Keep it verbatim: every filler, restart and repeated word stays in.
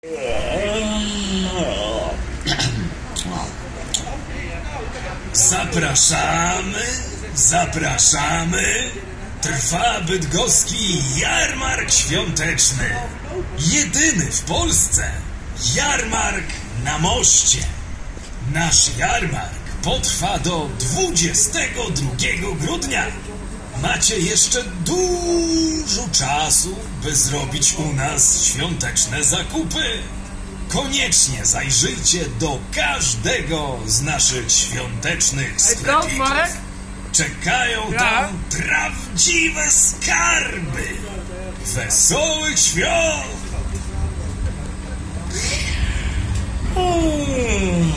Zapraszamy, zapraszamy. Trwa bydgoski jarmark świąteczny. Jedyny w Polsce jarmark na moście. Nasz jarmark potrwa do dwudziestego drugiego grudnia. Macie jeszcze dużo czasu, by zrobić u nas świąteczne zakupy. Koniecznie zajrzyjcie do każdego z naszych świątecznych sklepików. Czekają tam prawdziwe skarby. Wesołych świąt!